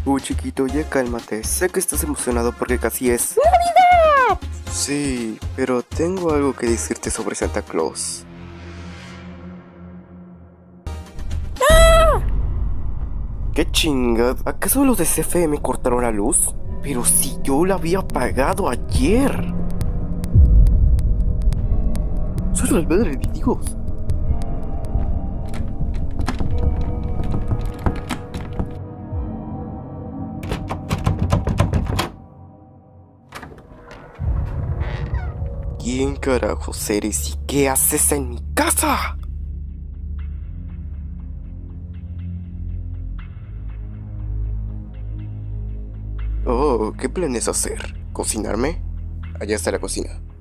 Chiquito, ya cálmate. Sé que estás emocionado porque casi es ¡Navidad! Sí, pero tengo algo que decirte sobre Santa Claus. ¿Qué chingad? ¿Acaso los de CFE cortaron la luz? Pero si yo la había apagado ayer. Soy la madre de Dios. ¿Quién carajos eres y qué haces en mi casa? Oh, ¿qué planeas hacer? ¿Cocinarme? Allá está la cocina.